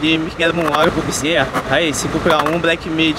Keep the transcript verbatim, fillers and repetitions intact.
de me queda um hora por você. Aí, se comprar um Black Mid.